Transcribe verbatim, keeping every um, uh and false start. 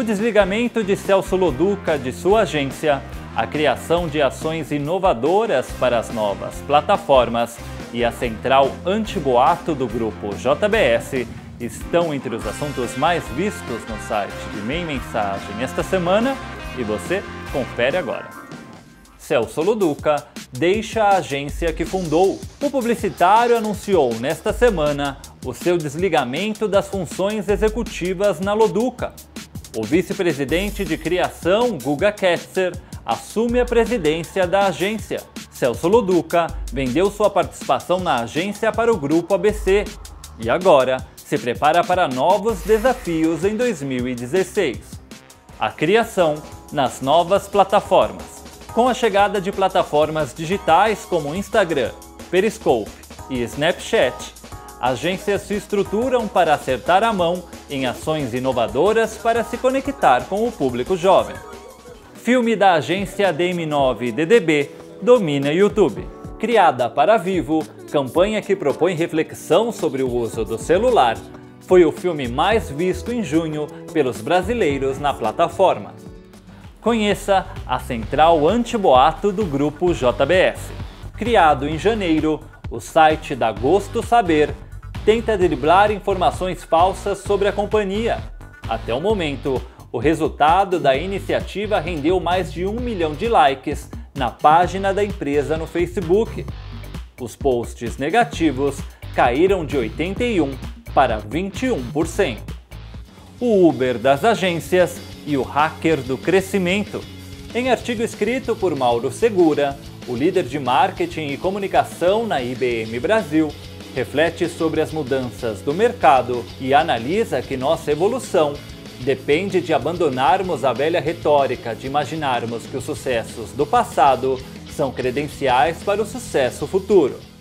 desligamento de Celso Loduca de sua agência, a criação de ações inovadoras para as novas plataformas e a central anti-boato do grupo J B S estão entre os assuntos mais vistos no site de Meio Mensagem esta semana e você confere agora. Celso Loduca deixa a agência que fundou. O publicitário anunciou nesta semana o seu desligamento das funções executivas na Loduca. O vice-presidente de criação, Guga Ketzer, assume a presidência da agência. Celso Loduca vendeu sua participação na agência para o Grupo A B C e agora se prepara para novos desafios em dois mil e dezesseis. A criação nas novas plataformas. Com a chegada de plataformas digitais como Instagram, Periscope e Snapchat, agências se estruturam para acertar a mão em ações inovadoras para se conectar com o público jovem. Filme da agência D M nove D D B domina YouTube. Criada para Vivo, campanha que propõe reflexão sobre o uso do celular, foi o filme mais visto em junho pelos brasileiros na plataforma. Conheça a central anti-boato do grupo J B S. Criado em janeiro, o site Dá Gosto Saber tenta driblar informações falsas sobre a companhia. Até o momento, o resultado da iniciativa rendeu mais de um milhão de likes na página da empresa no Facebook. Os posts negativos caíram de oitenta e um por cento para vinte e um por cento. O Uber das agências e o hacker do crescimento. Em artigo escrito por Mauro Segura, o líder de marketing e comunicação na I B M Brasil, reflete sobre as mudanças do mercado e analisa que nossa evolução depende de abandonarmos a velha retórica de imaginarmos que os sucessos do passado são credenciais para o sucesso futuro.